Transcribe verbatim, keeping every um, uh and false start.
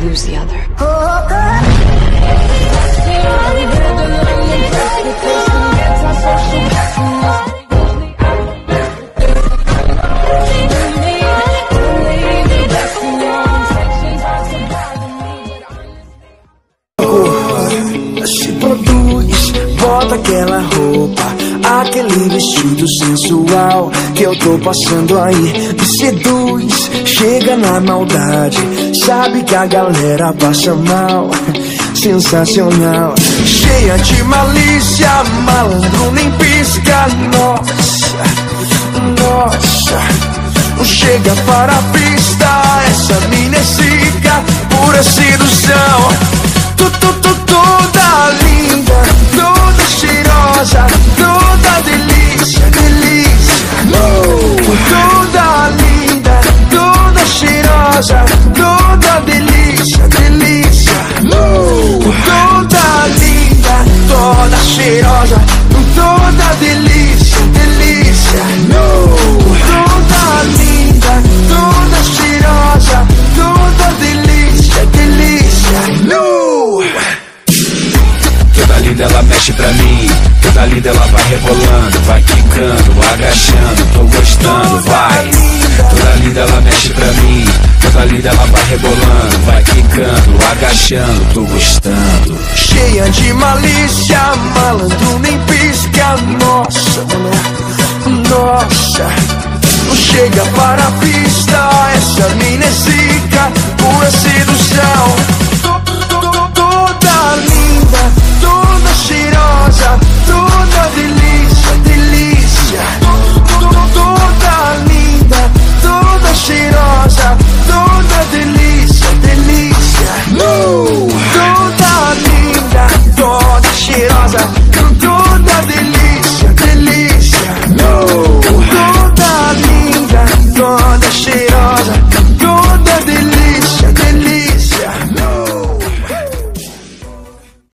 lose the other. Se produz, bota aquela roupa, aquele vestido sensual que eu tô passando aí. Me seduz, chega na maldade, sabe que a galera passa mal. Sensacional, cheia de malícia, malandro nem pisca. Nossa, nossa, chega para a pista, essa mina é zica, pura sedução. Tu, tu, tu, toda linda, toda cheirosa, toda delícia, delícia. uh, Toda linda, toda cheirosa, toda delícia, delícia. uh, Toda linda, toda cheirosa, toda delícia, delícia. uh, Toda linda, toda cheirosa, toda delícia, delícia. uh. Toda linda ela mexe pra mim, toda linda ela vai rebolando, vai quicando, agachando, tô gostando, vai. Toda linda ela mexe pra mim, toda linda ela vai rebolando, vai quicando, agachando, tô gostando. Cheia de malícia, malandro nem pisca. Nossa, mulher, nossa, chega para a pista, essa mina é zica,